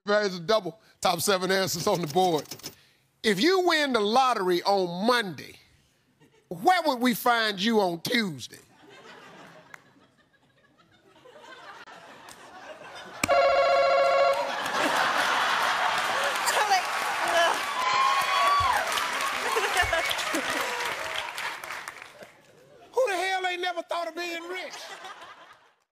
There's a double. Top 7 answers on the board. If you win the lottery on Monday, where would we find you on Tuesday? Who the hell ain't never thought of being rich?